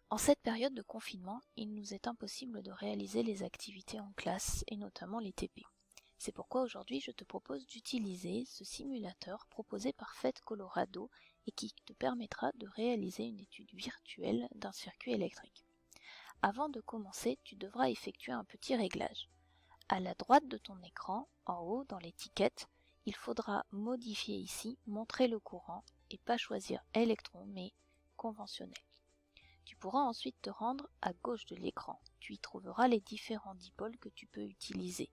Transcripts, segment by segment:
En cette période de confinement, il nous est impossible de réaliser les activités en classe et notamment les TP. C'est pourquoi aujourd'hui je te propose d'utiliser ce simulateur proposé par FET Colorado et qui te permettra de réaliser une étude virtuelle d'un circuit électrique. Avant de commencer, tu devras effectuer un petit réglage. À la droite de ton écran, en haut dans l'étiquette, il faudra modifier ici « Montrer le courant » et pas choisir « électron » mais « conventionnel ». Tu pourras ensuite te rendre à gauche de l'écran. Tu y trouveras les différents dipôles que tu peux utiliser.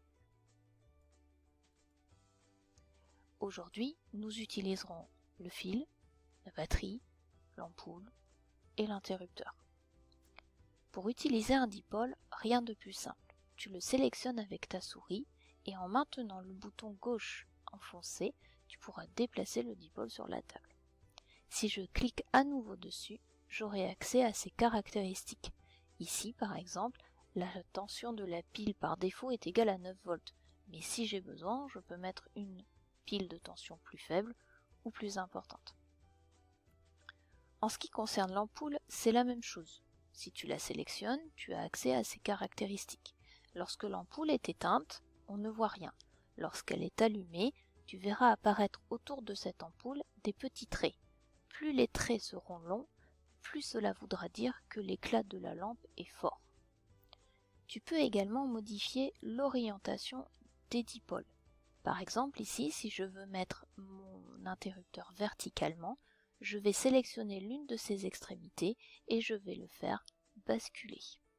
Aujourd'hui, nous utiliserons le fil, la batterie, l'ampoule et l'interrupteur. Pour utiliser un dipôle, rien de plus simple. Tu le sélectionnes avec ta souris et en maintenant le bouton gauche enfoncé, tu pourras déplacer le dipôle sur la table. Si je clique à nouveau dessus, j'aurai accès à ses caractéristiques. Ici, par exemple, la tension de la pile par défaut est égale à 9 volts, mais si j'ai besoin, je peux mettre une pile de tension plus faible ou plus importante. En ce qui concerne l'ampoule, c'est la même chose. Si tu la sélectionnes, tu as accès à ses caractéristiques. Lorsque l'ampoule est éteinte, on ne voit rien. Lorsqu'elle est allumée, tu verras apparaître autour de cette ampoule des petits traits. Plus les traits seront longs, plus cela voudra dire que l'éclat de la lampe est fort. Tu peux également modifier l'orientation des dipôles. Par exemple ici, si je veux mettre mon interrupteur verticalement, je vais sélectionner l'une de ses extrémités et je vais le faire basculer.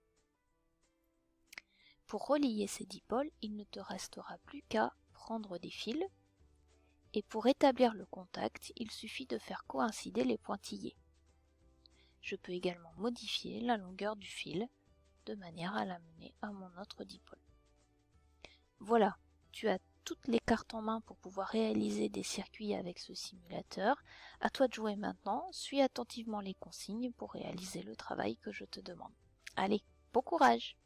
Pour relier ces dipôles, il ne te restera plus qu'à prendre des fils et pour établir le contact, il suffit de faire coïncider les pointillés. Je peux également modifier la longueur du fil de manière à l'amener à mon autre dipôle. Voilà, tu as toutes les cartes en main pour pouvoir réaliser des circuits avec ce simulateur. À toi de jouer maintenant, suis attentivement les consignes pour réaliser le travail que je te demande. Allez, bon courage!